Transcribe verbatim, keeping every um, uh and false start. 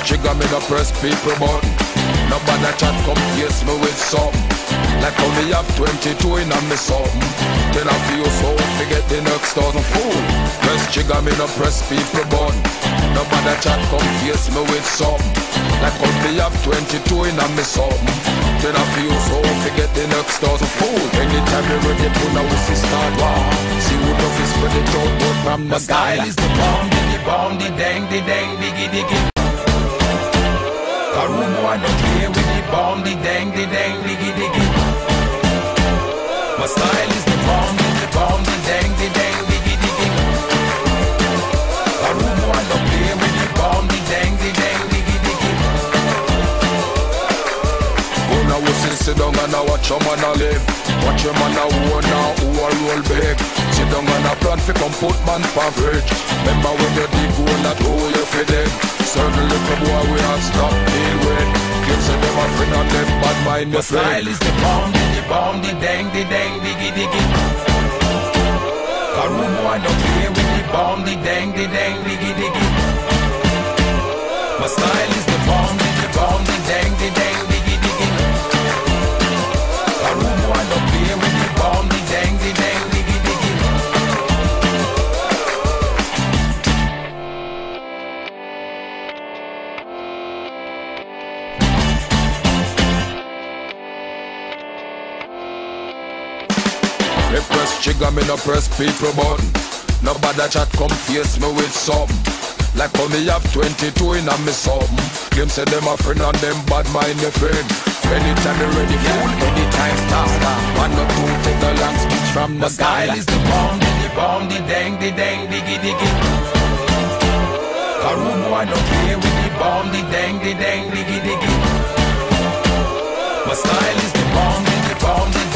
trigger, me no press people button. Nobody chat come face me with something. Like how me have twenty-two in a me something. Then I feel so forget the next thousand fool. Press trigger, me no press people button. Nobody chat come face me with something. Like how me have twenty-two in a me something. Then I feel so forget the next thousand fool. Anytime you ready to now we see start war. See who the fist spread it out, but from the style is the bomb, the bomb, the dang, the dang, diggy, diggy. A room one don't play with the bomb, the dang, the dang, diggy, diggy. My style is the bomb, the bomb, the dang, the dang, diggy, diggy. A room one don't play with the bomb, the dang, the dang, diggy, diggy. Go now we see sit down and I watch your man a live. Watch your man a war now, who a roll big. Sit down and a plan fi come put man for bridge. Remember when you dig hole that hole you fi dig. Certain little boy we have stop deal with. Kids say them a friend and them bad mind the friend. My style is the bomb, the bomb, the dang, the dang, diggy, diggy. A room one don't play with the bomb, the dang, the dang, diggy, diggy. My style is the bomb, the bomb, the dang, the dang, diggy, diggy. A room one don't play with the bomb, the dang, the dang, diggy, diggy. Me press trigger, me no press people button. Nobody chat come face me with something. Like how me have twenty-two in a me something. Them say them a friend and them bad mind your friend. Anytime you ready fool, anytime start. One or two take the long speech from the style is the bomb, the bomb, the dang, the dang, diggy, diggy. A room one don't play with the bomb, the dang, the dang, diggy, diggy. My style is the bomb, the bomb, the